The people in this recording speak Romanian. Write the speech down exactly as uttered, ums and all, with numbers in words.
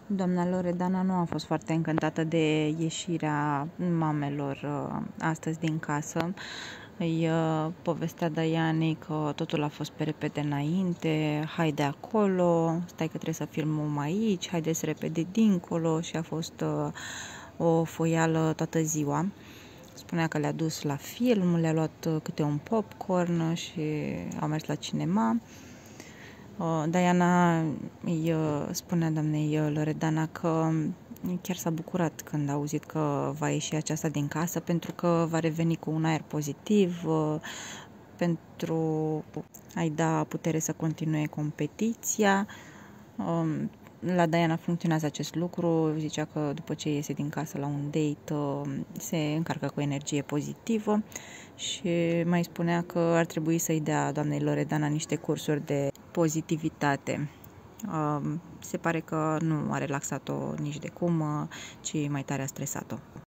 Doamna Loredana nu a fost foarte încântată de ieșirea mamelor uh, astăzi din casă. Îi uh, povestea Dianei că totul a fost pe repede înainte, haide acolo, stai că trebuie să filmăm aici, haideți repede dincolo, și a fost uh, o foială toată ziua. Spunea că le-a dus la film, le-a luat uh, câte un popcorn și au mers la cinema. Diana îi spunea doamnei Loredana că chiar s-a bucurat când a auzit că va ieși aceasta din casă, pentru că va reveni cu un aer pozitiv, pentru a-i da putere să continue competiția. La Diana funcționează acest lucru, zicea că după ce iese din casă la un date se încarcă cu energie pozitivă și mai spunea că ar trebui să-i dea doamnei Loredana niște cursuri de pozitivitate. Se pare că nu a relaxat-o nici de cum, ci mai tare a stresat-o.